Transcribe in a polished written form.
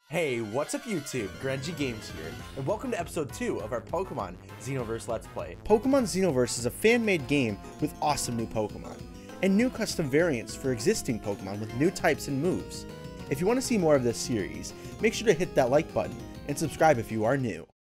Hey, what's up YouTube? GrenjiGames here, and welcome to episode 2 of our Pokemon Xenoverse Let's Play. Pokemon Xenoverse is a fan-made game with awesome new Pokemon, and new custom variants for existing Pokemon with new types and moves. If you want to see more of this series, make sure to hit that like button, and subscribe if you are new.